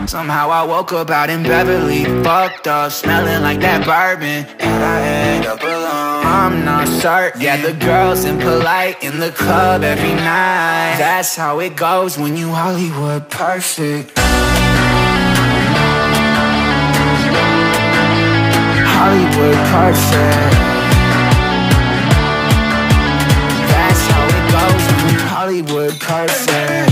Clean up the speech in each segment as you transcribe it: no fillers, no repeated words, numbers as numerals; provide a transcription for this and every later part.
Somehow I woke up out in Beverly, fucked up, smelling like that bourbon, and I end up alone. I'm not certain. Yeah, the girls impolite in the club every night. That's how it goes when you Hollywood perfect. Hollywood perfect. That's how it goes when you Hollywood perfect.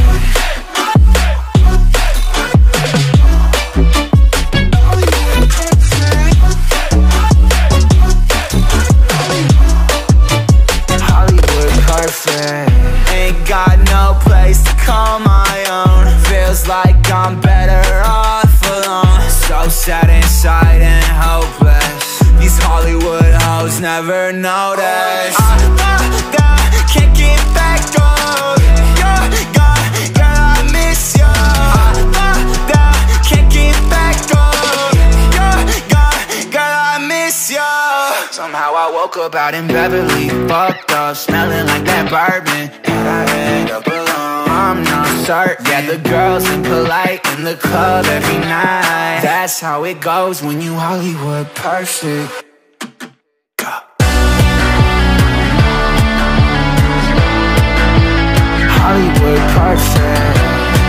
Ain't got no place to call my own. Feels like I'm better off alone. So sad inside and hopeless. These Hollywood hoes never notice. I can't get back on. You're gone, girl, I miss you. I can't get back on. You're gone, girl, I miss you. Somehow I woke up out in Beverly, fucked up, smelling like that bourbon, and I end up alone. I'm not certain. Yeah, the girls impolite in the club every night. That's how it goes when you Hollywood perfect. Hollywood perfect.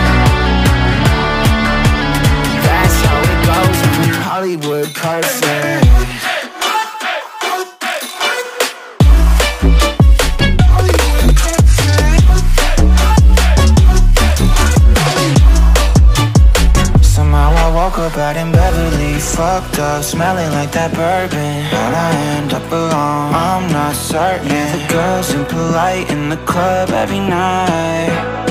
That's how it goes when you Hollywood perfect. Woke up out in Beverly, fucked up, smelling like that bourbon, and I end up alone. I'm not certain. The girls impolite in the club every night.